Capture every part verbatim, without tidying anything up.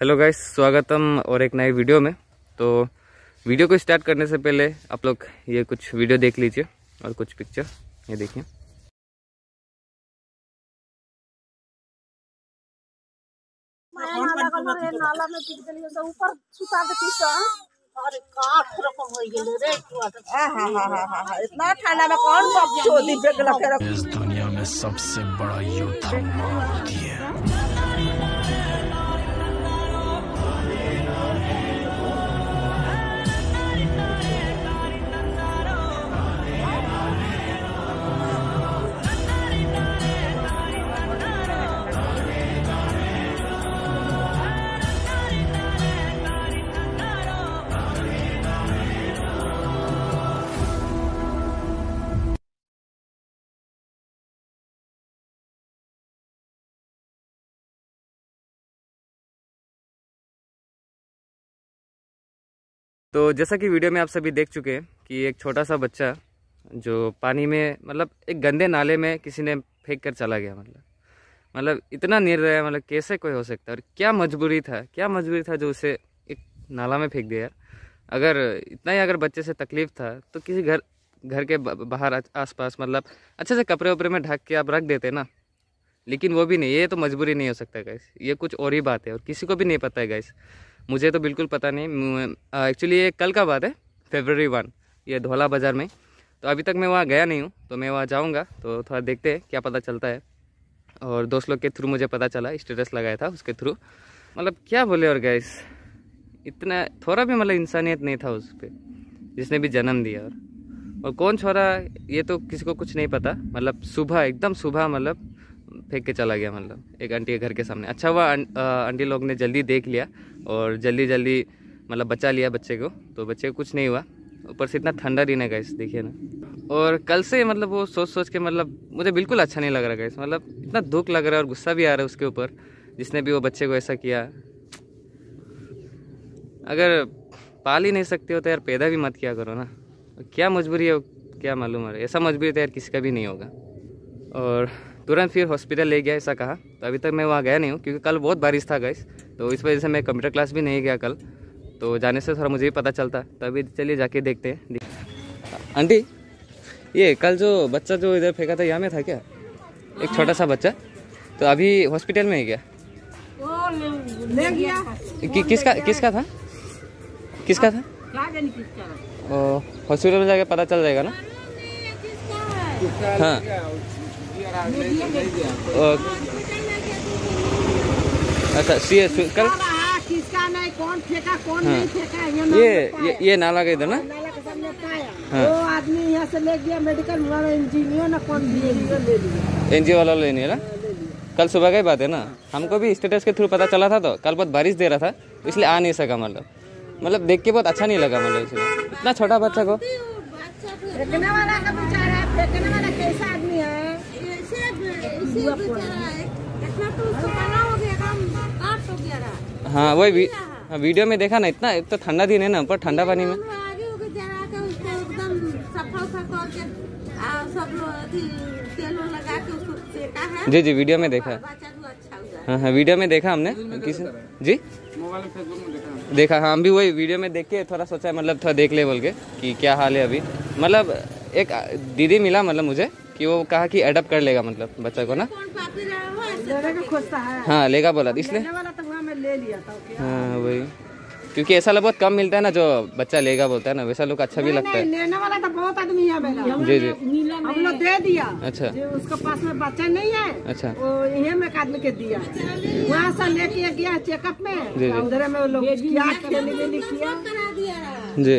Hello guys, स्वागतम और एक नए वीडियो में। तो वीडियो को स्टार्ट करने से पहले आप लोग ये कुछ वीडियो देख लीजिए और कुछ पिक्चर ये देखिए। नाला में गिर गेलियो से ऊपर सुता देती स। अरे काठ रकम हो गेले रे हा हा हा हा हा इतना ठंडा में कौन बाप छोड़ी पे गला फेर। इस दुनिया में सबसे बड़ा युद्ध मां होती है। तो जैसा कि वीडियो में आप सभी देख चुके हैं कि एक छोटा सा बच्चा जो पानी में मतलब एक गंदे नाले में किसी ने फेंक कर चला गया। मतलब मतलब इतना निर्दयी, मतलब कैसे कोई हो सकता है। और क्या मजबूरी था, क्या मजबूरी था जो उसे एक नाला में फेंक दिया। अगर इतना ही अगर बच्चे से तकलीफ था तो किसी घर घर के बाहर आसपास मतलब अच्छे से कपड़े वपड़े में ढक के आप रख देते ना, लेकिन वो भी नहीं। ये तो मजबूरी नहीं हो सकता गाइस, ये कुछ और ही बात है और किसी को भी नहीं पता है गाइस। मुझे तो बिल्कुल पता नहीं। एक्चुअली ये कल का बात है, फरवरी वन, ये धौला बाज़ार में। तो अभी तक मैं वहाँ गया नहीं हूँ, तो मैं वहाँ जाऊँगा तो थोड़ा देखते हैं क्या पता चलता है। और दोस्त लोग के थ्रू मुझे पता चला, स्टेटस लगाया था उसके थ्रू। मतलब क्या बोले। और गाइस इतना थोड़ा भी मतलब इंसानियत नहीं था उस पर, जिसने भी जन्म दिया। और और कौन छोरा ये तो किसी को कुछ नहीं पता। मतलब सुबह एकदम सुबह मतलब फेंक के चला गया, मतलब एक आंटी के घर के सामने। अच्छा हुआ आंटी लोग ने जल्दी देख लिया और जल्दी जल्दी मतलब बचा लिया बच्चे को, तो बच्चे को कुछ नहीं हुआ। ऊपर से इतना ठंडा दिन है गाइस, देखिए ना। और कल से मतलब वो सोच सोच के मतलब मुझे बिल्कुल अच्छा नहीं लग रहा गाइस। मतलब इतना दुख लग रहा है और गुस्सा भी आ रहा है उसके ऊपर, जिसने भी वो बच्चे को ऐसा किया। अगर पाल ही नहीं सकते हो तो यार पैदा भी मत किया करो ना। क्या मजबूरी है, क्या मालूम है। ऐसा मजबूरी तो यार किसी का भी नहीं होगा। और तुरंत फिर हॉस्पिटल ले गया ऐसा कहा। तो अभी तक मैं वहाँ गया नहीं हूँ क्योंकि कल बहुत बारिश था गाइस, तो इस वजह से मैं कंप्यूटर क्लास भी नहीं गया कल। तो जाने से थोड़ा मुझे भी पता चलता, तो अभी चलिए जाके देखते हैं। आंटी, ये कल जो बच्चा जो इधर फेंका था यहाँ में था क्या, एक छोटा सा बच्चा? तो अभी हॉस्पिटल में ही गया? ले गया कि, किसका किसका था किसका था हॉस्पिटल में जाके पता चल जाएगा ना। हाँ अच्छा, सी एस कल किसका नहीं, कौन फेंका कौन हाँ। नहीं फेंका, ये ये ये नाला का इधर ना, नाला के सामने पाया। हाँ। वो आदमी यहाँ से ले गया मेडिकल में, इंजीनियर ना कौन ले लिया, एनजीओ वाला लेने ना। कल सुबह का ही बात है ना, हमको भी स्टेटस के थ्रू पता चला था। तो कल बहुत बारिश दे रहा था इसलिए आ नहीं सका। मतलब मतलब देख के बहुत अच्छा नहीं लगा। मतलब इसलिए इतना छोटा बच्चा को फेंकने वाला का बेचारा है, फेंकने वाला कैसा आदमी है। हाँ वही भी, हाँ, वीडियो में देखा ना। इतना तो ठंडा दिन है ना, ऊपर ठंडा पानी में। जी जी वीडियो में देखा। हाँ हाँ वीडियो में देखा हमने। किसी जी मोबाइल फेसबुक में देखा देखा हाँ, हम भी वही वीडियो में देख के थोड़ा सोचा मतलब थोड़ा देख ले बोल के कि क्या हाल है अभी। मतलब एक दीदी मिला मतलब मुझे कि वो कहा कि एडप्ट कर लेगा मतलब बच्चा को ना। हाँ लेगा बोला, इसलिए ले लिया था। हाँ वही, क्योंकि ऐसा लोग बहुत कम मिलता है ना जो बच्चा लेगा बोलता है ना, वैसा लोग अच्छा भी लगता है। लेने वाला तो बहुत आदमी है मेरा। जी जी हम लोग दे दिया। अच्छा, जो उसके पास में बच्चा नहीं है, अच्छा, वो यही में एक आदमी के दिया। वहाँ से लेके गया चेकअप में, उधर में वो लोग क्या खेली वेली किया जी।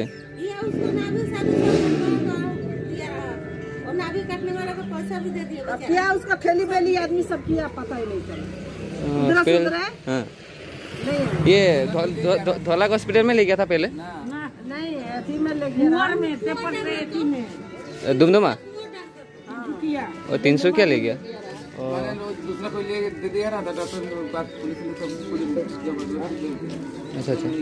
क्या उसका खेली वेली आदमी सब किया पता ही नहीं चला। ये धौला हॉस्पिटल में ले गया था पहले? नहीं अथी में ले गया, दुमदुमा और तीन सौ क्या ले गया। अच्छा अच्छा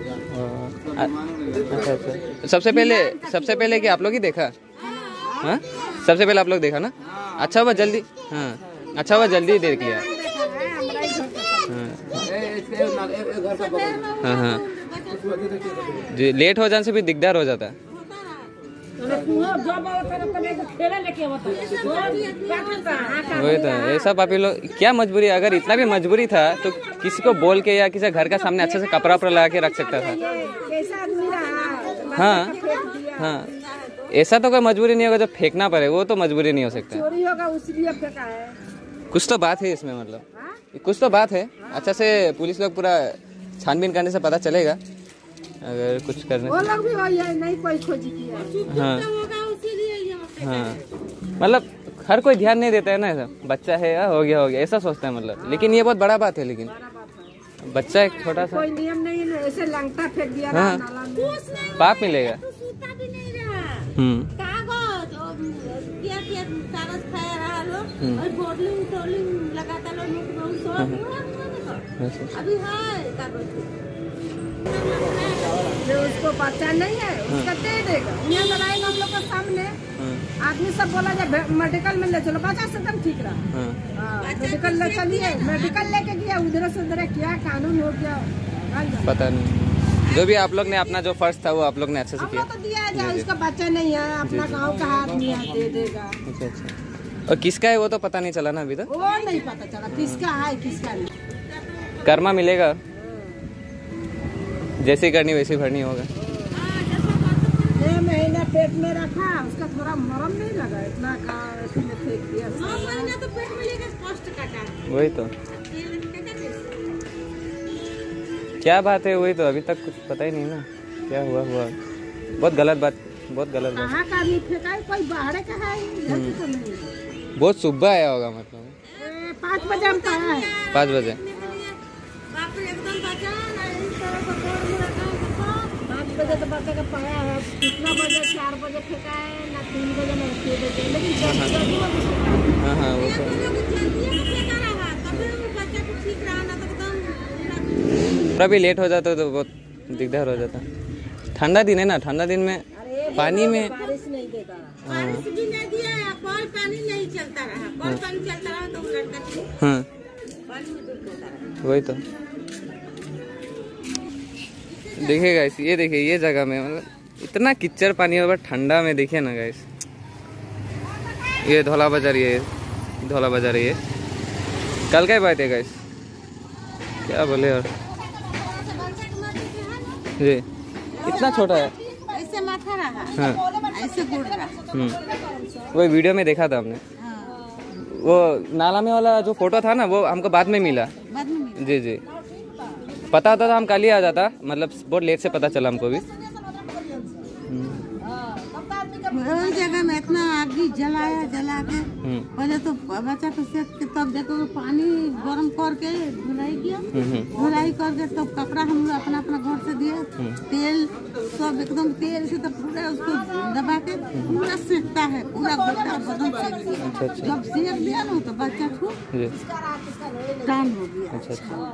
अच्छा अच्छा। सबसे पहले सबसे पहले कि आप लोग ही देखा? हाँ सबसे पहले आप लोग देखा ना। अच्छा हुआ जल्दी, हाँ अच्छा हुआ जल्दी देख लिया। हाँ हाँ हाँ जी, लेट हो जाने से भी दिकदार हो जाता है। वही तो ऐसा पापी लोग क्या मजबूरी, अगर इतना भी मजबूरी था तो किसी को बोल के या किसी घर का सामने अच्छे से कपड़ा वपड़ा लगा के रख सकता था। हाँ हाँ, ऐसा तो कोई मजबूरी नहीं होगा जब फेंकना पड़े, वो तो मजबूरी नहीं हो सकता। चोरी होगा उसलिए फेंका है। कुछ तो बात है इसमें, मतलब कुछ तो बात है। अच्छा से पुलिस लोग पूरा छानबीन करने से पता चलेगा अगर कुछ करने वो लोग भी वही है, नहीं कोई खोजी किया। हाँ हाँ, मतलब हर कोई ध्यान नहीं देता है ना, ऐसा बच्चा है या हो गया हो गया ऐसा सोचता है मतलब। लेकिन ये बहुत बड़ा बात है, लेकिन बच्चा एक छोटा सा कोई नियम नहीं है, ऐसे लंगटा फेंक दिया हाँ, नाला में। पाप मिलेगा। हम्म अभी जो उसको बच्चा नहीं है उसका दे देगा, यहाँ लगाएगा हम लोग के सामने। आदमी सब बोला जब मेडिकल में ले चलो, बच्चा से एकदम ठीक रहा। मेडिकल ले चलिए, मेडिकल लेके गया, उधर से उधर क्या कानून हो गया पता नहीं। जो भी आप लोग ने अपना जो फर्ज था वो आप लोग ने अच्छे से किया। तो दिया जाए, उसका बच्चा नहीं है, अपना गाँव का आदमी है, दे देगा। अच्छा अच्छा, और किसका है वो तो पता नहीं चला ना अभी तक। वो नहीं पता चला किसका है किसका नहीं। कर्मा मिलेगा, जैसी करनी वैसी भरनी होगा। छह महीना पेट में रखा, उसका थोड़ा मरम नहीं लगा, इतना का इसमें फेंक दिया। तो पेट में लेकर कष्ट काटा। वही तो क्या बात है, वही तो अभी तक कुछ पता ही नहीं ना क्या हुआ हुआ। बहुत गलत बात, बहुत गलत बात। कहाँ का आदमी फेंका है, कोई बाहर का है, इधर की तो नहीं। बहुत सुबह आया होगा मतलब। पाँच बजे हम पाया है। पाँच बजे बजे तो बच्चे का पाया है, कितना बजे चार बजे फेंका है ना, तीन बजे ना छह बजे, लेकिन हाँ हाँ वो तो थोड़ा भी लेट हो जाता तो बहुत दिकदार हो जाता। ठंडा दिन है ना, ठंडा दिन में पानी में बारिश नहीं देगा। बारिश भी नहीं दिया, कल पानी नहीं चलता रहा, कल पानी चलता रहा तो लड़का हाँ वही तो देखिए गाइस, ये देखिए ये जगह में मतलब इतना कीचड़ पानी है, ठंडा में देखिए ना गाइस। ये धौला बाजार, ये धौला बाजार, ये कल का बात है गाइस, क्या बोले। और जी इतना छोटा है, ऐसे माथा रहा, हाँ ऐसे गुड़ रहा। हम्म, वो वीडियो में देखा था हमने। वो नाला में वाला जो फोटो था ना, वो हमको बाद में मिला। बाद में मिला। जी जी, पता होता तो हम कल ही आ जाता, मतलब बहुत लेट से पता चला हमको भी। वही जगह में इतना आगी जलाया जला के, पहले तो बच्चा को सेक के तब देखो पानी गर्म करके धुलाई किया, धुलाई करके तब कपड़ा हम लोग अपना अपना घर से दिया, तेल सब एकदम तेल से तो पूरा उसको दबा के पूरा सेकता है, पूरा गोटा बदन सेक दिया। जब सेक दिया ना तो बच्चा को टान हो गया। अच्छा अच्छा,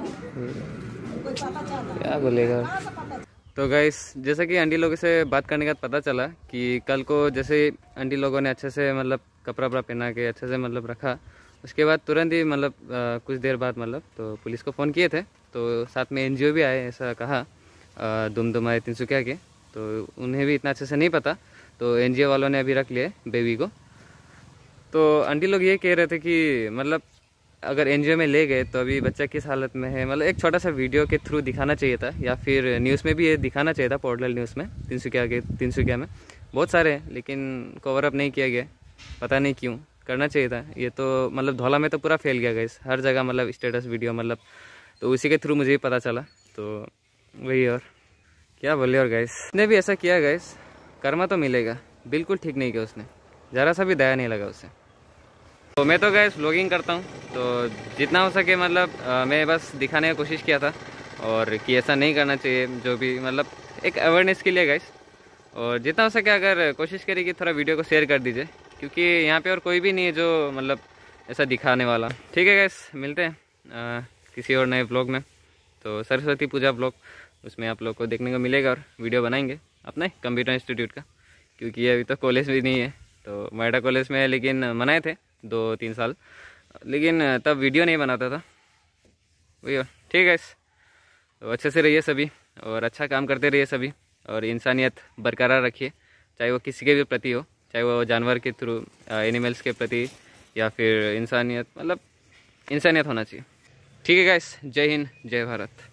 क्या बोलेगा। तो गाइस, जैसा कि आंटी लोगों से बात करने के बाद पता चला कि कल को जैसे आंटी लोगों ने अच्छे से मतलब कपड़ा वपड़ा पहना के अच्छे से मतलब रखा, उसके बाद तुरंत ही मतलब कुछ देर बाद मतलब तो पुलिस को फ़ोन किए थे, तो साथ में एनजीओ भी आए, ऐसा कहा दुमदुमा तिनसुकिया के, तो उन्हें भी इतना अच्छे से नहीं पता, तो एनजीओ वालों ने अभी रख लिया बेबी को। तो आंटी लोग ये कह रहे थे कि मतलब अगर एनजीओ में ले गए तो अभी बच्चा किस हालत में है, मतलब एक छोटा सा वीडियो के थ्रू दिखाना चाहिए था, या फिर न्यूज़ में भी ये दिखाना चाहिए था, पोर्टल न्यूज़ में, तिनसुकिया के तिनसुकिया में बहुत सारे हैं, लेकिन कवर अप नहीं किया गया, पता नहीं क्यों। करना चाहिए था ये तो, मतलब धौला में तो पूरा फैल गया गाइस, हर जगह मतलब स्टेटस वीडियो मतलब, तो उसी के थ्रू मुझे भी पता चला, तो वही। और क्या बोले। और गाइस उसने भी ऐसा किया गाइस, कर्मा तो मिलेगा, बिल्कुल ठीक नहीं किया उसने, ज़रा सा भी दया नहीं लगा उससे। तो मैं तो गाइस व्लॉगिंग करता हूँ, तो जितना हो सके मतलब आ, मैं बस दिखाने की कोशिश किया था, और कि ऐसा नहीं करना चाहिए, जो भी मतलब एक अवेयरनेस के लिए गाइस। और जितना हो सके अगर कोशिश करिए कि थोड़ा वीडियो को शेयर कर दीजिए, क्योंकि यहाँ पे और कोई भी नहीं है जो मतलब ऐसा दिखाने वाला। ठीक है गाइस, मिलते हैं आ, किसी और नए ब्लॉग में। तो सरस्वती पूजा ब्लॉग, उसमें आप लोग को देखने को मिलेगा, और वीडियो बनाएंगे अपने कंप्यूटर इंस्टीट्यूट का, क्योंकि ये अभी तो कॉलेज भी नहीं है, तो नोएडा कॉलेज में है, लेकिन मनाए थे दो तीन साल, लेकिन तब वीडियो नहीं बनाता था। वही ठीक है, तो अच्छे से रहिए सभी और अच्छा काम करते रहिए सभी, और इंसानियत बरकरार रखिए, चाहे वो किसी के भी प्रति हो, चाहे वो जानवर के थ्रू, एनिमल्स के प्रति, या फिर इंसानियत, मतलब इंसानियत होना चाहिए। ठीक है गाइस, जय हिंद, जय भारत।